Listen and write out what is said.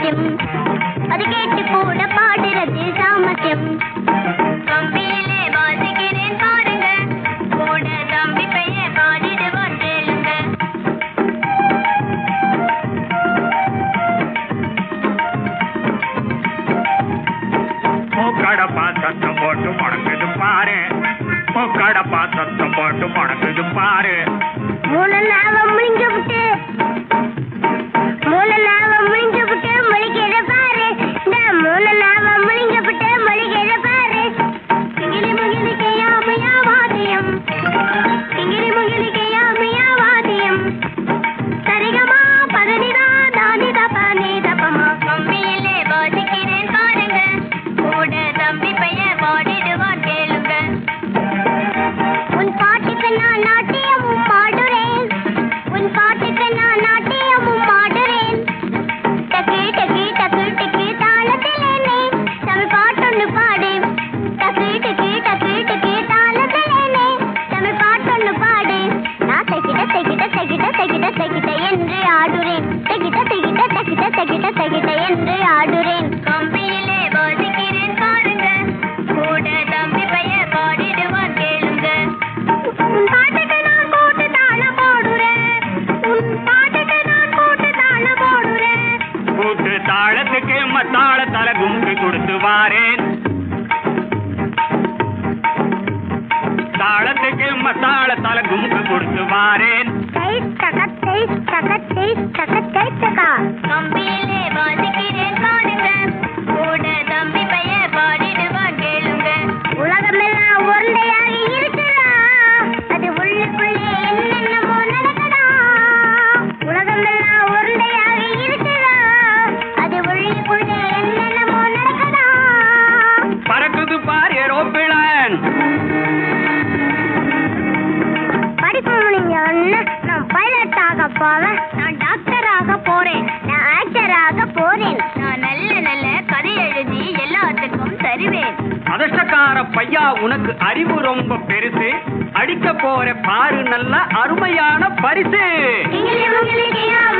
சாமர்த்தியம் அது கேட்டு கூட பாடுறது சாமர்த்தியம் கம்பியிலே வாசிக்கிறேன் பாருங்க கூட தம்பி பையன் பாடிடுவான் கேளுங்க கடப்பா சத்தம் போட்டு முடக்குது பாரு கடப்பா சத்தம் போட்டு முடக்குது பாரு மூணு நாவம் முடிஞ்சு விட்டு மொழிகிறத பாரு இந்த மூணு நாவம் முடிஞ்சு விட்டு மொழிகிறத பாரு கிங்கிலி முகிலிக்கு யாமையா வாதியம் கிங்கிலி முகிலிக்கு யாமையா வாதியம் சரிகமா பதனிதா தானித பனிதபமா கம்பியிலே வாசிக்கிறேன் பாருங்க கூட தம்பி பையன் பாடிடுவான் கேளுங்க உன் பாட்டுக்கு நான் நாட்டியமும் ஆடுறேன் உன் பாட்டுக்கு நான் நாட்டியமும் ஆடுறேன் டக்கு டக்கு டக்கு டக்கு தாளத்திலேனே தமிழ் பாட்டொன்று பாடு டக்கு டக்கு டக்கு டக்கு தாளத்திலேனே தமிழ் பாட்டொன்று பாடு நான் தகிட தகிட தகிட தகிட தகிட என்று ஆடுறேன் தகிட தகிட தகிட தகிட தகிட என்று ஆடுறேன் கம்பியிலே வாசிக்கிறேன் பாருங்க கூட தம்பி பையன் பாடிடுவான் கேளுங்க உன் பாட்டுக்கு நான் போட்டு தாளம் போடுறேன் உன் பாட்டுக்கு நான் போட்டு தாளம் போடுறேன் கூட்டு தாளத்துக்கு மத்தாள தலை கும்பி கொடுத்து வாரேன் தாளத்துக்கு மத்தாள தலை கும்பி கொடுத்து வாரேன் கம்பியிலே வாசிக்கிறேன் பாருங்க கூட தம்பி பையன் பாடிடுவான் கேளுங்க உலகமெல்லாம் உருண்டையாகி இருக்குதா அது உள்ளுக்குள்ளே என்னென்னமோ நடக்குதா உலகமெல்லாம் உருண்டையாகி இருக்குதா அது உள்ளுக்குள்ளே என்னென்னமோ நடக்குதா பறக்குது பார் ஏரோப்ளேன் படிப்பு முடிஞ்ச உடனே நான் பைலட் ஆக போவேன் நான் டாக்டர் ஆக போறேன் நான் ஆக்டர் ஆக போறேன் நான் நல்ல நல்ல கதை எழுதி எல்லாத்துக்கும் தருவேன் அதிர்ஷ்டக்கார பையா உனக்கு அறிவு ரொம்ப பெருசு அடிக்க போற பாரு நல்ல அருமையான பரிசு கிங்கிலி முகிலிக்கு